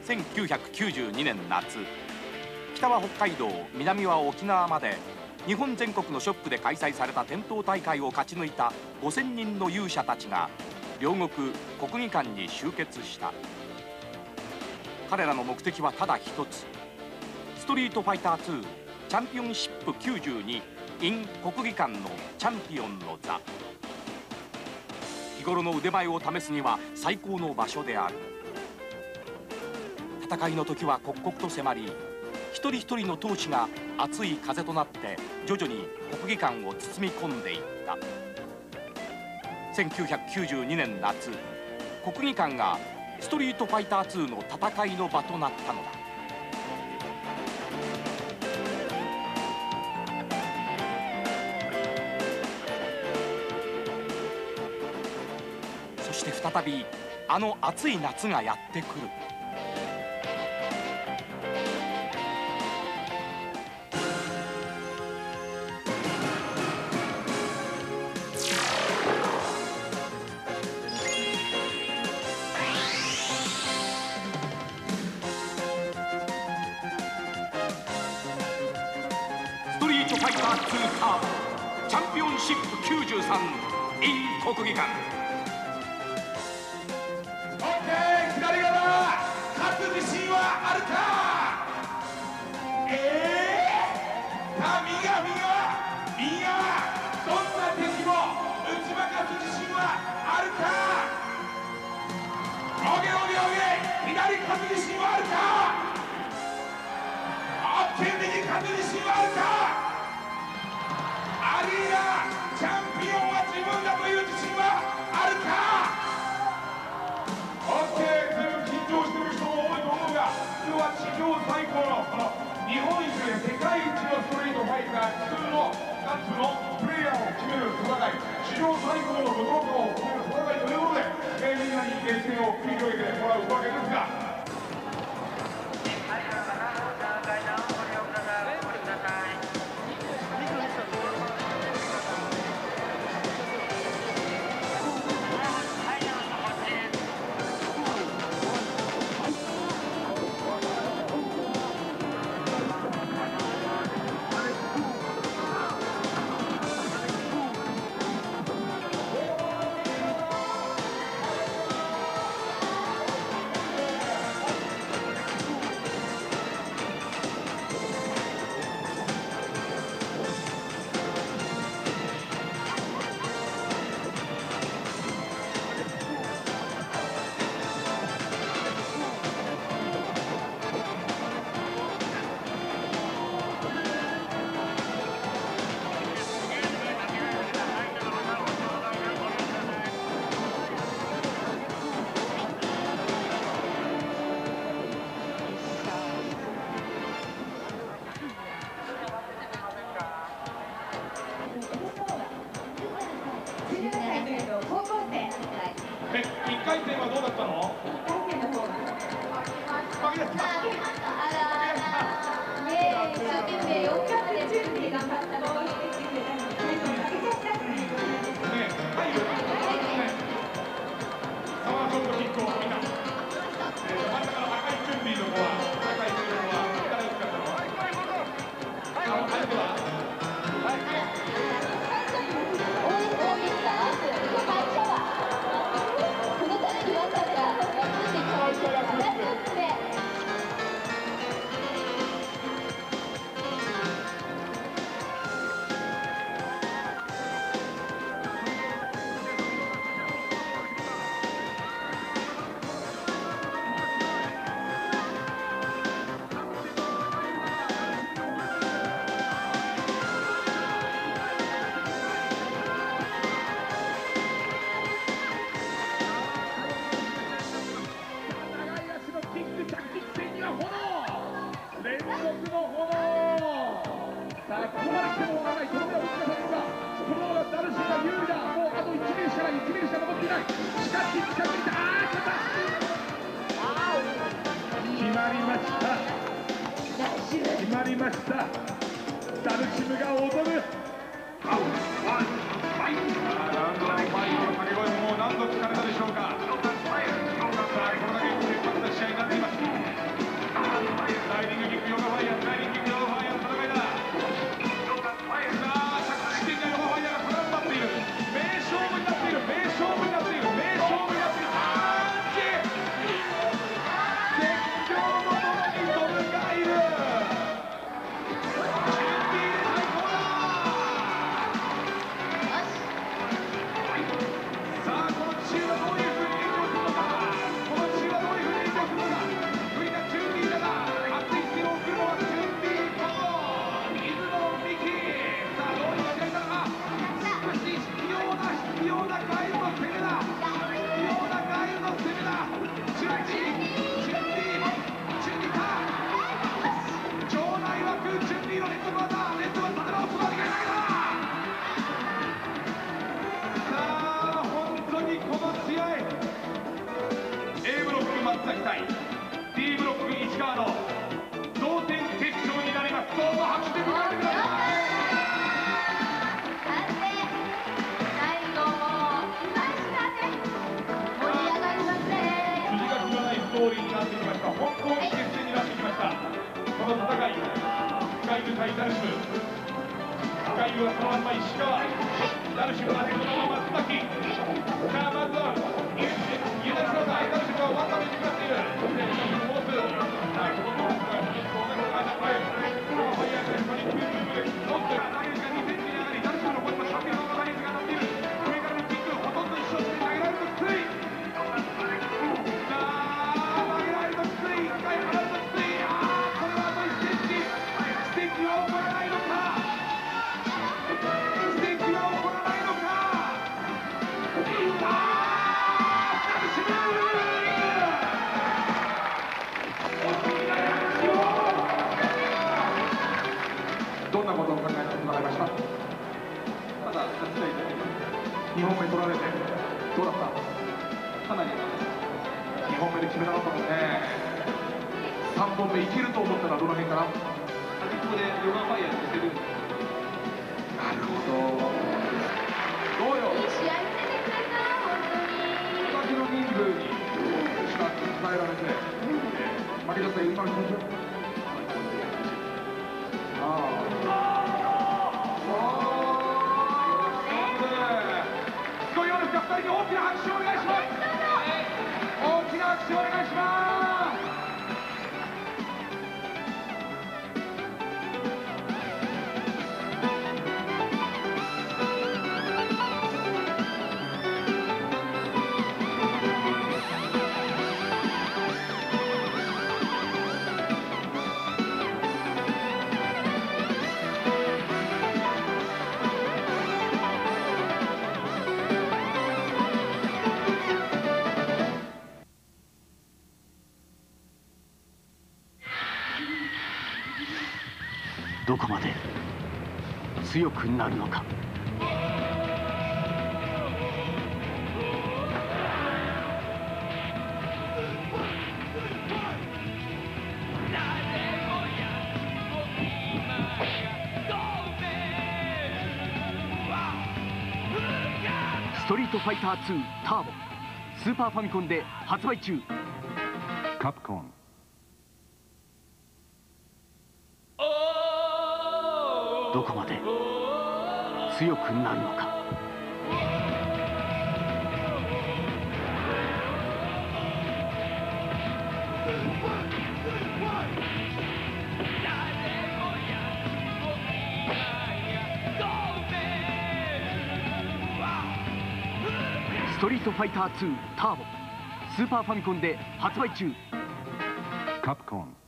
1992年夏、北は北海道、南は沖縄まで日本全国のショップで開催された店頭大会を勝ち抜いた5000人の勇者たちが両国国技館に集結した。彼らの目的はただ一つ、ストリートファイター2チャンピオンシップ92 in 国技館のチャンピオンの座。日頃の腕前を試すには最高の場所である。戦いの時は刻々と迫り、一人一人の闘志が熱い風となって徐々に国技館を包み込んでいった。1992年夏、国技館がストリートファイター2の戦いの場となったのだ。そして再びあの暑い夏がやってくる。ストリートファイター2ターボチャンピオンシップ93 in 国技館。 左側、勝つ自信はあるか。右側、どんな敵も打ち負かす自信はあるか。左勝つ自信はあるか。右勝つ自信はあるか。アリーナチャンピオンは自分だという自信はあるか。緊張してる人も多いと思うが、今日は史上最高の日本一で世界一のストリートファイター2の2つのプレイヤーを決める戦い、史上最高の武道家を決める戦いということで、みんなに激戦を繰り広げてもらうわけですが、1回戦はどうだったの？負けた。 一生懸命4回で準備頑張ったのにサマーショットキックを見た。真ん中の赤い準備の子は、赤い準備の子は誰を使ったの？相手は？さあ、ここまで来てもわからない、それでは打ち出されるが、このままダルシーが有利だ。もうあと1名しか残っていない。しかし、近づいた。決まりました。決まりました。ダルシムが踊る。ラウンドワンファイトの掛け声も何度聞かれたでしょうか。さあ、これだけ切迫した試合になっています。 優はそのまんま石川。ダルシムが手のまま松崎。さあまずはユダルササイダルシムがワンダーに向かっている。モース。さあこのモースが一つこうなるのかな。ファイヤーが一緒にモース。ダルシムが2センチに上がりダルシムのポイント3秒のダイエットが当たっている。上からのキックほとんど一緒に投げられるときつい。さあ投げられるときつい。1回払うときつい。これはあと1センチ。奇跡は起こらないのか。奇跡は起こらないのか。ダルシム。どんなことを考えてもらいました？ただ勝ちたいだけ。2本目取られてどうだった？かなり2本目で決めなかったもんね。3本目いけると思ったらどの辺かな？端っこでヨガファイヤーしてるんです。なるほど。どうよ。 いい試合見せてくれた、本当に。 これだけの人数にしか伝えられて、負けちゃった今の気持ち。すごいようですが、2人に大きな拍手をお願いします。大きな拍手をお願いします。 どこまで強くなるのか。ストリートファイター2ターボスーパーファミコンで発売中。カプコン。どこまで強くなるのか。ストリートファイター2ターボスーパーファミコンで発売中。カプコン。